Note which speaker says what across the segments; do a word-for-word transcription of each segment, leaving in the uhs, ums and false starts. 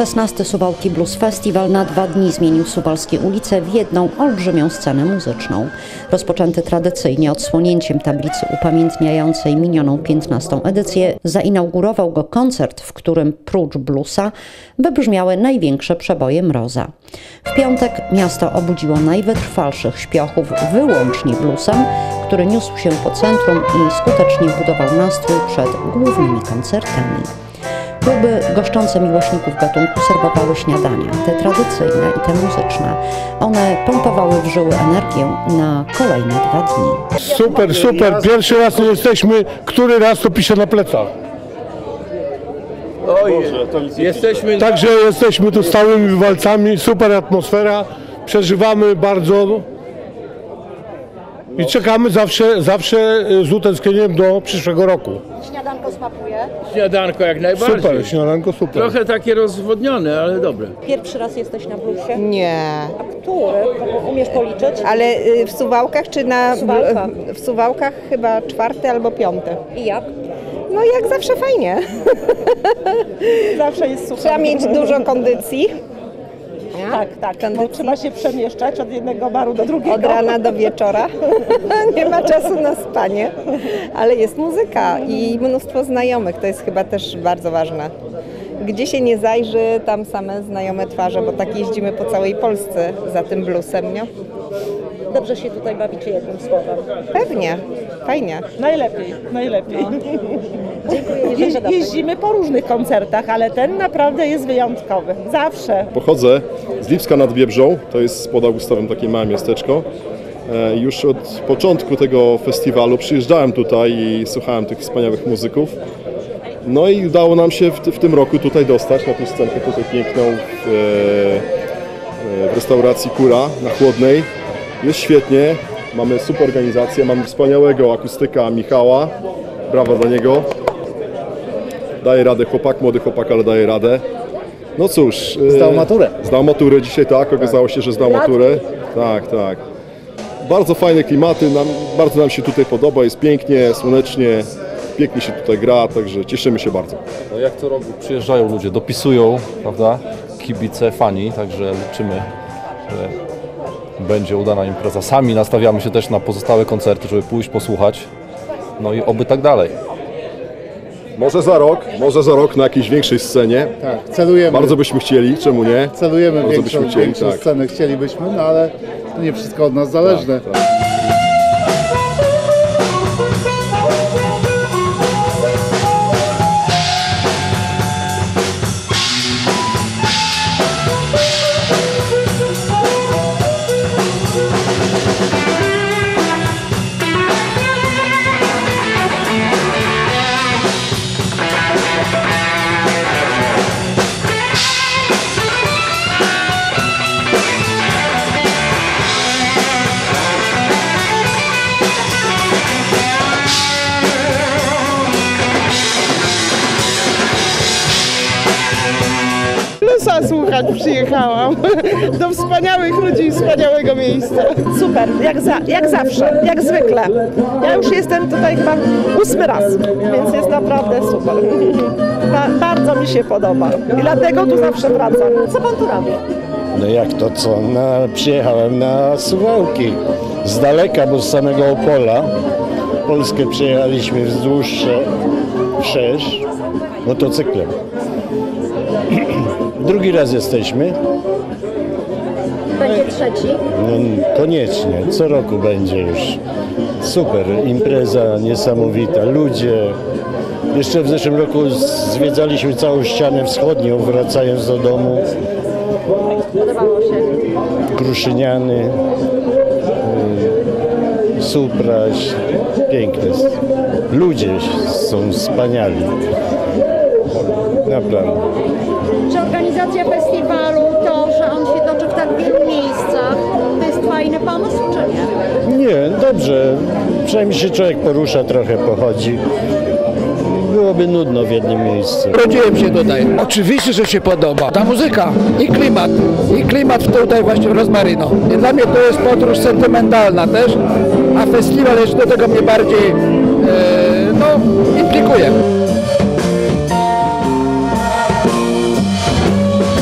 Speaker 1: szesnasty Suwałki Blues Festival na dwa dni zmienił suwalskie ulice w jedną olbrzymią scenę muzyczną. Rozpoczęty tradycyjnie odsłonięciem tablicy upamiętniającej minioną piętnastą edycję, zainaugurował go koncert, w którym prócz bluesa wybrzmiały największe przeboje Mroza. W piątek miasto obudziło najwytrwalszych śpiochów wyłącznie bluesem, który niósł się po centrum i skutecznie budował nastrój przed głównymi koncertami. Kluby goszczące miłośników gatunku serwowały śniadania, te tradycyjne i te muzyczne. One pompowały w żyły energię na kolejne dwa dni.
Speaker 2: Super, super. Pierwszy raz tu jesteśmy. Który raz to pisze na plecach?
Speaker 3: Oj, jesteśmy...
Speaker 2: Także jesteśmy tu stałymi walcami. Super atmosfera. Przeżywamy bardzo. I czekamy zawsze, zawsze z utęsknieniem do przyszłego roku.
Speaker 1: Śniadanko smakuje?
Speaker 3: Śniadanko jak najbardziej.
Speaker 2: Super, śniadanko super.
Speaker 3: Trochę takie rozwodnione, ale dobre.
Speaker 1: Pierwszy raz jesteś na bluesie?
Speaker 4: Nie.
Speaker 1: A który? Umiesz policzyć?
Speaker 4: Ale y, w Suwałkach czy na...
Speaker 1: Suwałka.
Speaker 4: W Suwałkach chyba czwarty albo piąty.
Speaker 1: I jak?
Speaker 4: No jak zawsze fajnie.
Speaker 1: Zawsze jest super.
Speaker 4: Trzeba mieć dużo kondycji.
Speaker 1: Tak, tak, bo
Speaker 4: Kondycji.
Speaker 1: trzeba się przemieszczać od jednego baru do drugiego.
Speaker 4: Od rana do wieczora. Nie ma czasu na spanie. Ale jest muzyka i mnóstwo znajomych. To jest chyba też bardzo ważne. Gdzie się nie zajrzy, tam same znajome twarze, bo tak jeździmy po całej Polsce za tym bluesem, nie?
Speaker 1: Dobrze się tutaj bawicie jednym słowem.
Speaker 4: Pewnie. Fajnie.
Speaker 5: Najlepiej, najlepiej.
Speaker 1: Dziękuję.
Speaker 5: Je, jeździmy po różnych koncertach, ale ten naprawdę jest wyjątkowy. Zawsze.
Speaker 6: Pochodzę z Lipska nad Biebrzą, to jest pod Augustowem takie małe miasteczko. E, już od początku tego festiwalu przyjeżdżałem tutaj i słuchałem tych wspaniałych muzyków. No i udało nam się w, w tym roku tutaj dostać na tę scenkę tutaj piękną w, e, w restauracji Kura na Chłodnej. Jest świetnie, mamy super organizację, mamy wspaniałego akustyka Michała, brawa dla niego. Daje radę chłopak, młody chłopak, ale daje radę. No cóż.
Speaker 7: Zdał maturę.
Speaker 6: Zdał maturę dzisiaj, tak, okazało się, że zdał maturę. Tak, tak. Bardzo fajne klimaty, nam, bardzo nam się tutaj podoba, jest pięknie, słonecznie, pięknie się tutaj gra, także cieszymy się bardzo.
Speaker 8: No jak co roku przyjeżdżają ludzie, dopisują, prawda, kibice, fani, także liczymy, że będzie udana impreza. Sami nastawiamy się też na pozostałe koncerty, żeby pójść, posłuchać, no i oby tak dalej.
Speaker 6: Może za rok, może za rok na jakiejś większej scenie.
Speaker 7: Tak, celujemy.
Speaker 6: Bardzo byśmy chcieli, czemu nie?
Speaker 7: Celujemy
Speaker 6: Bardzo
Speaker 7: większą,
Speaker 6: byśmy chcieli,
Speaker 7: większą
Speaker 6: tak.
Speaker 7: scenę, chcielibyśmy, no ale to nie wszystko od nas zależne.
Speaker 6: Tak, tak.
Speaker 5: Bluesa słuchać przyjechałam. Do wspaniałych ludzi i wspaniałego miejsca. Super, jak, za, jak zawsze, jak zwykle. Ja już jestem tutaj chyba ósmy raz, więc jest naprawdę super. Ba, bardzo mi się podoba i dlatego tu zawsze wracam. Co pan tu robi?
Speaker 9: No jak to co? Na, przyjechałem na Suwałki. Z daleka, bo z samego Opola. Polskę przejechaliśmy wzdłuż wszerz motocyklem. Drugi raz jesteśmy.
Speaker 1: Będzie trzeci?
Speaker 9: No, koniecznie, co roku będzie już. Super, impreza niesamowita, ludzie. Jeszcze w zeszłym roku zwiedzaliśmy całą ścianę wschodnią, wracając do domu.
Speaker 1: Podobało się?
Speaker 9: Kruszyniany, y, Supraś, piękne. Ludzie są wspaniali. Naprawdę.
Speaker 1: Czy organizacja festiwalu, to, że on się toczy w tak wielu miejscach, to jest fajny pomysł, czy nie?
Speaker 9: Nie, dobrze. Przynajmniej się człowiek porusza, trochę pochodzi. Byłoby nudno w jednym miejscu.
Speaker 10: Urodziłem się tutaj. Oczywiście, że się podoba. Ta muzyka i klimat. I klimat tutaj właśnie w Rozmaryno. I dla mnie to jest podróż sentymentalna też, a festiwal jeszcze do tego mnie bardziej e, no, implikuje.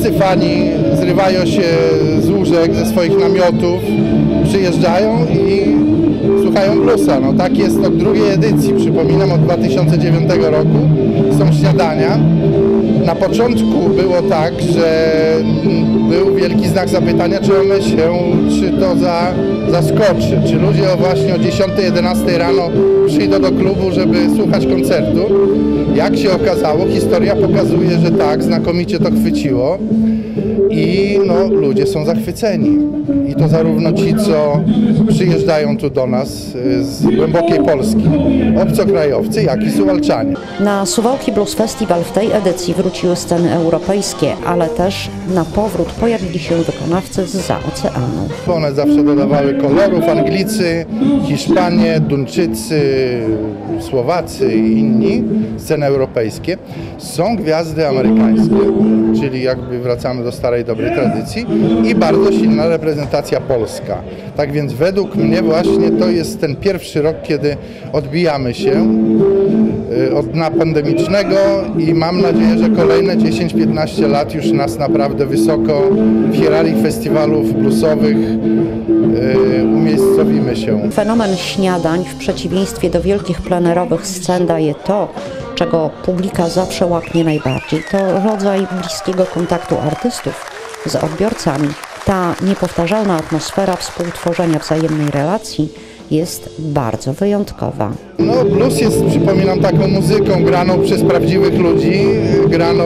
Speaker 11: wszyscy fani zrywają się z łóżek, ze swoich namiotów, przyjeżdżają i słuchają bluesa. No, tak jest od drugiej edycji, przypominam, od dwa tysiące dziewiątego roku są śniadania. Na początku było tak, że był wielki znak zapytania, czy one się, czy to za, zaskoczy, czy ludzie o właśnie o dziesiątej, jedenastej rano przyjdą do klubu, żeby słuchać koncertu. Jak się okazało, historia pokazuje, że tak, znakomicie to chwyciło i no, ludzie są zachwyceni. I to zarówno ci, co przyjeżdżają tu do nas z głębokiej Polski, obcokrajowcy, jak i Suwałczanie.
Speaker 1: Na Suwałki Blues Festival w tej edycji wróciły sceny europejskie, ale też na powrót pojawili się wykonawcy zza oceanu.
Speaker 11: One zawsze dodawały kolorów, Anglicy, Hiszpanie, Duńczycy, Słowacy i inni, sceny europejskie. Są gwiazdy amerykańskie, czyli jakby wracamy do starej, dobrej tradycji i bardzo silna reprezentacja polska. Tak więc według mnie właśnie to jest ten pierwszy rok, kiedy odbijamy się od dna pandemicznego i mam nadzieję, że kolejne dziesięć piętnaście lat już nas naprawdę wysoko w hierarchii festiwalów bluesowych umiejscowimy się.
Speaker 1: Fenomen śniadań w przeciwieństwie do wielkich plenerowych scen daje to, czego publika zawsze łaknie najbardziej. To rodzaj bliskiego kontaktu artystów z odbiorcami. Ta niepowtarzalna atmosfera współtworzenia wzajemnej relacji jest bardzo wyjątkowa.
Speaker 11: No, blues jest, przypominam, taką muzyką graną przez prawdziwych ludzi, graną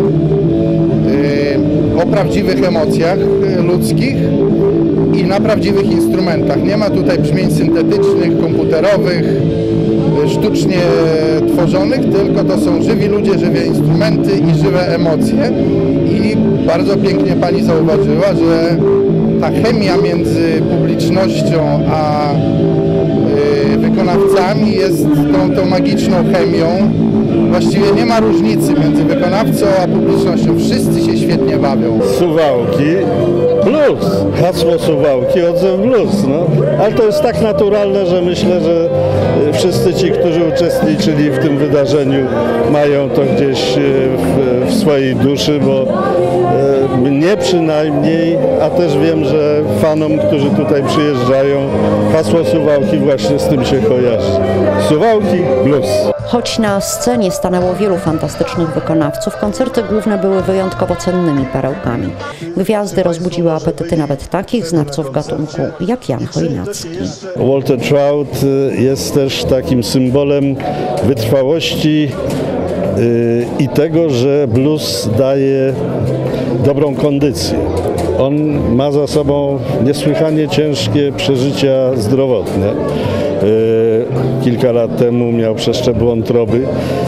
Speaker 11: yy, o prawdziwych emocjach ludzkich i na prawdziwych instrumentach. Nie ma tutaj brzmień syntetycznych, komputerowych, sztucznie tworzonych, tylko to są żywi ludzie, żywe instrumenty i żywe emocje. I bardzo pięknie pani zauważyła, że ta chemia między publicznością a wykonawcami jest tą, tą magiczną chemią. Właściwie nie ma różnicy między wykonawcą a publicznością. Wszyscy się świetnie bawią.
Speaker 9: Suwałki, blues. Hasło Suwałki, odzew blues. No. Ale to jest tak naturalne, że myślę, że wszyscy ci, którzy uczestniczyli w tym wydarzeniu, mają to gdzieś w, w swojej duszy, bo mnie przynajmniej, a też wiem, że fanom, którzy tutaj przyjeżdżają, hasło Suwałki właśnie z tym się kojarzy. Suwałki, blues.
Speaker 1: Choć na scenie stanęło wielu fantastycznych wykonawców, koncerty główne były wyjątkowo cennymi perełkami. Gwiazdy rozbudziły apetyty nawet takich znawców gatunku jak Jan Chojnacki.
Speaker 9: Walter Trout jest też takim symbolem wytrwałości i tego, że blues daje dobrą kondycję. On ma za sobą niesłychanie ciężkie przeżycia zdrowotne. Kilka lat temu miał przeszczep wątroby.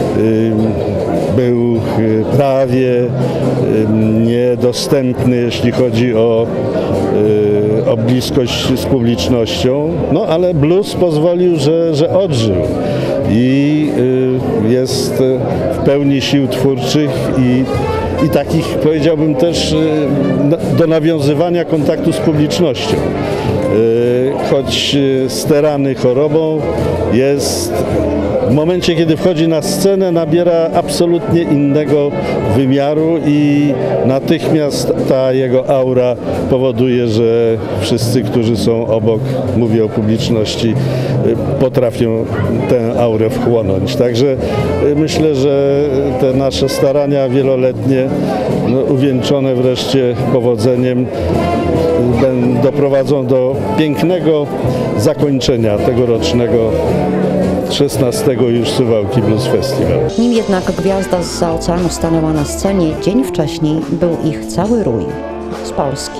Speaker 9: Był prawie niedostępny, jeśli chodzi o, o bliskość z publicznością, no ale blues pozwolił, że, że odżył i jest w pełni sił twórczych i i takich, powiedziałbym, też do nawiązywania kontaktu z publicznością. Choć sterany chorobą, jest w momencie, kiedy wchodzi na scenę, nabiera absolutnie innego wymiaru i natychmiast ta jego aura powoduje, że wszyscy, którzy są obok, mówię o publiczności, potrafią tę aurę wchłonąć. Także myślę, że te nasze starania wieloletnie, no, uwieńczone wreszcie powodzeniem, doprowadzą do pięknego zakończenia tegorocznego szesnastego już Suwałki Blues Festival.
Speaker 1: Nim jednak gwiazda zza oceanu stanęła na scenie, dzień wcześniej był ich cały rój z Polski.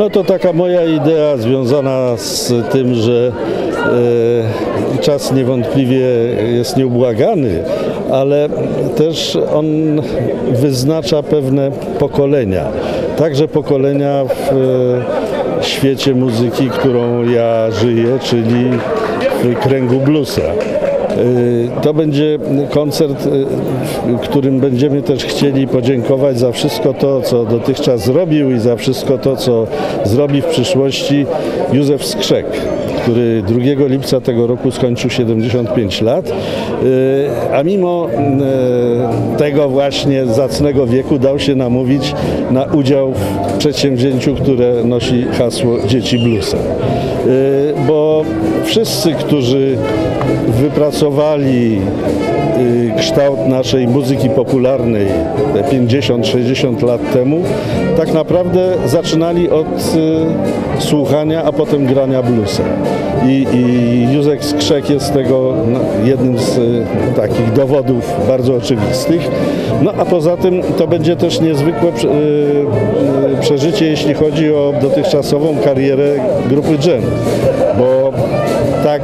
Speaker 9: No to taka moja idea związana z tym, że e, czas niewątpliwie jest nieubłagany, ale też on wyznacza pewne pokolenia. Także pokolenia w e, świecie muzyki, którą ja żyję, czyli w kręgu bluesa. To będzie koncert, w którym będziemy też chcieli podziękować za wszystko to, co dotychczas zrobił i za wszystko to, co zrobi w przyszłości Józef Skrzek, który drugiego lipca tego roku skończył siedemdziesiąt pięć lat, a mimo tego właśnie zacnego wieku dał się namówić na udział w przedsięwzięciu, które nosi hasło Dzieci Bluesa. Bo wszyscy, którzy wypracowali kształt naszej muzyki popularnej te pięćdziesiąt sześćdziesiąt lat temu, tak naprawdę zaczynali od słuchania, a potem grania bluesa. I, i Józef Skrzek jest tego jednym z takich dowodów bardzo oczywistych. No a poza tym to będzie też niezwykłe przeżycie, jeśli chodzi o dotychczasową karierę grupy Dżem, bo tak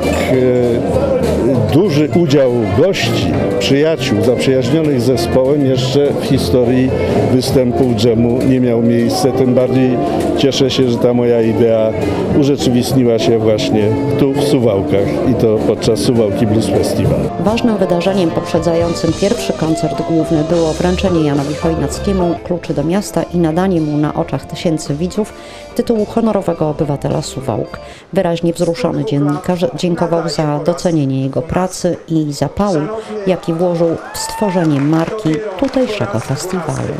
Speaker 9: duży udział gości, przyjaciół, zaprzyjaźnionych z zespołem jeszcze w historii występów dżemu nie miał miejsca. Tym bardziej cieszę się, że ta moja idea urzeczywistniła się właśnie tu w Suwałkach i to podczas Suwałki Blues Festival.
Speaker 1: Ważnym wydarzeniem poprzedzającym pierwszy koncert główny było wręczenie Janowi Chojnackiemu kluczy do miasta i nadanie mu na oczach tysięcy widzów tytułu honorowego obywatela Suwałk. Wyraźnie wzruszony dziennikarz dziękował za docenienie jego pracy i zapału, jaki włożył w stworzenie marki tutejszego festiwalu.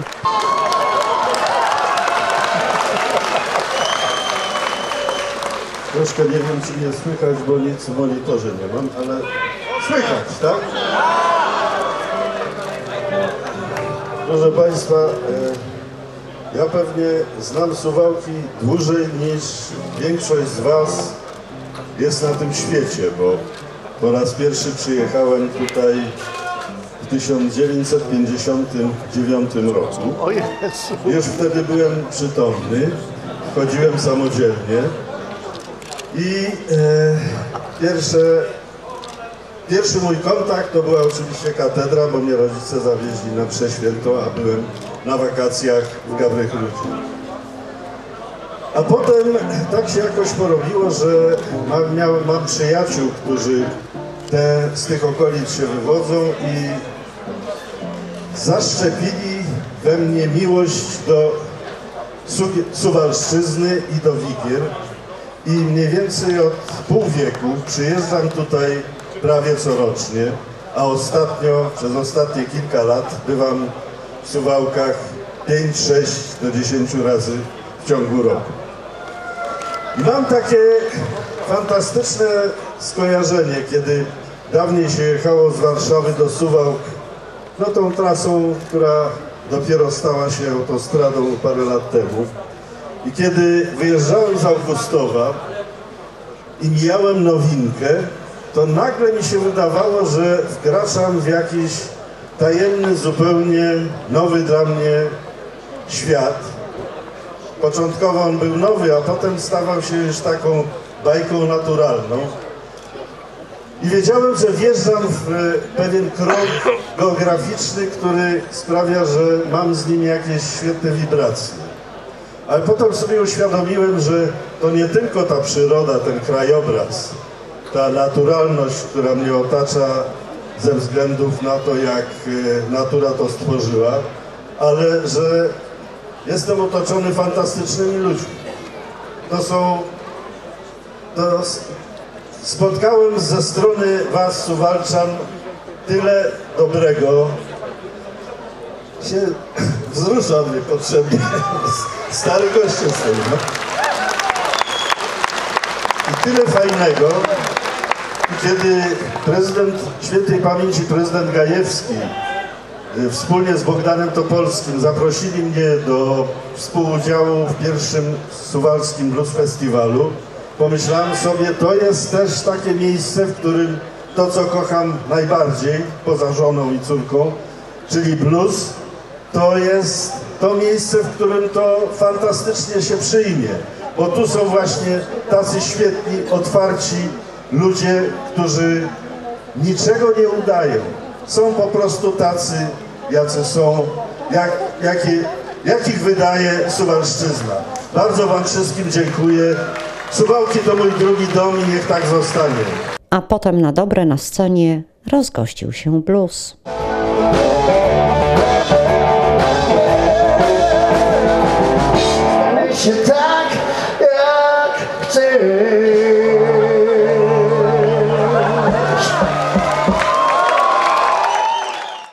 Speaker 12: Troszkę nie wiem, czy mnie słychać, bo nic w monitorze nie mam, ale słychać, tak? Proszę Państwa, ja pewnie znam Suwałki dłużej niż większość z Was jest na tym świecie, bo po raz pierwszy przyjechałem tutaj w tysiąc dziewięćset pięćdziesiątym dziewiątym roku. Już wtedy byłem przytomny, chodziłem samodzielnie i e, pierwsze, pierwszy mój kontakt to była oczywiście katedra, bo mnie rodzice zawieźli na mszę świętą, a byłem na wakacjach w Gawrychludziu. A potem tak się jakoś porobiło, że mam, miałem, mam przyjaciół, którzy te, z tych okolic się wywodzą i zaszczepili we mnie miłość do Su Suwalszczyzny i do Wigier. I mniej więcej od pół wieku przyjeżdżam tutaj prawie corocznie, a ostatnio, przez ostatnie kilka lat bywam w Suwałkach pięć, sześć do dziesięciu razy w ciągu roku. I mam takie fantastyczne skojarzenie, kiedy dawniej się jechało z Warszawy do Suwałk, no tą trasą, która dopiero stała się autostradą parę lat temu. I kiedy wyjeżdżałem z Augustowa i mijałem Nowinkę, to nagle mi się wydawało, że wkraczam w jakiś tajemny, zupełnie nowy dla mnie świat. Początkowo on był nowy, a potem stawał się już taką bajką naturalną. I wiedziałem, że wjeżdżam w pewien krąg geograficzny, który sprawia, że mam z nim jakieś świetne wibracje. Ale potem sobie uświadomiłem, że to nie tylko ta przyroda, ten krajobraz, ta naturalność, która mnie otacza ze względów na to, jak natura to stworzyła, ale że jestem otoczony fantastycznymi ludźmi. To są... To spotkałem ze strony Was, Suwalczan, tyle dobrego. Się wzruszam niepotrzebnie. Stary gościu stoi, no. I tyle fajnego. Kiedy prezydent, świętej pamięci prezydent Gajewski wspólnie z Bogdanem Topolskim zaprosili mnie do współudziału w pierwszym Suwalskim Blues Festiwalu, pomyślałem sobie, to jest też takie miejsce, w którym to, co kocham najbardziej, poza żoną i córką, czyli blues, to jest to miejsce, w którym to fantastycznie się przyjmie. bo tu są właśnie tacy świetni, otwarci ludzie, którzy niczego nie udają. Są po prostu tacy, jacy są, jak, jakie, jakich wydaje Suwalszczyzna. Bardzo Wam wszystkim dziękuję. Suwałki to mój drugi dom i niech tak zostanie.
Speaker 1: A potem na dobre na scenie rozgościł się blues.
Speaker 13: Się